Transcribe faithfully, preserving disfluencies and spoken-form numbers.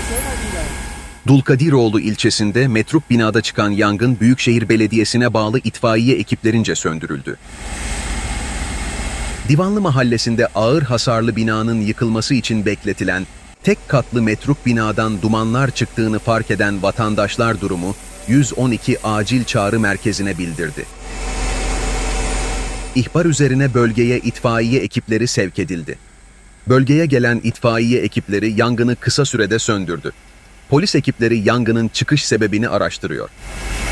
Dulkadiroğlu ilçesinde metruk binada çıkan yangın Büyükşehir Belediyesi'ne bağlı itfaiye ekiplerince söndürüldü. Divanlı Mahallesi'nde ağır hasarlı binanın yıkılması için bekletilen tek katlı metruk binadan dumanlar çıktığını fark eden vatandaşlar durumu yüz on iki acil çağrı merkezine bildirdi. İhbar üzerine bölgeye itfaiye ekipleri sevk edildi. Bölgeye gelen itfaiye ekipleri yangını kısa sürede söndürdü. Polis ekipleri yangının çıkış sebebini araştırıyor.